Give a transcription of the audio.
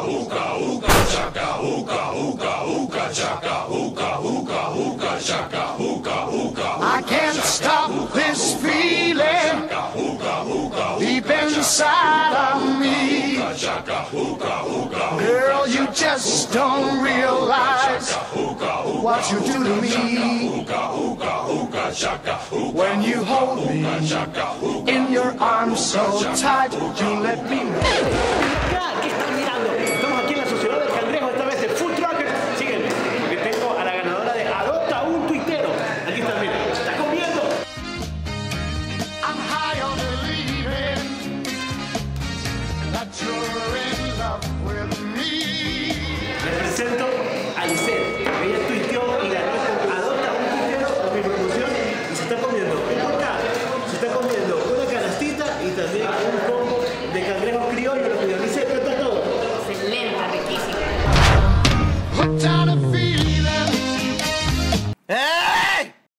I can't stop this feeling deep inside of me. Girl, you just don't realize what you do to me. When you hold me in your arms so tight, you let me know. ¿Qué están mirando? Estamos aquí en la Sociedad del Cangrejo, esta vez de Food Trucker. Sígueme, porque tengo a la ganadora de Adopta un Tuitero. Aquí está, mira, está comiendo. I'm high on believing that you're in love with me. Les presento a Lisette. Ella tuiteó y ganó con Adopta un Tuitero a mi promoción y se está comiendo un bocado, se está comiendo una canastita y también un combo de cangrejos criollos. Lo pidió Lisette, ¿qué tal todo? Excelente, riquísimo. Hooked on a feeling.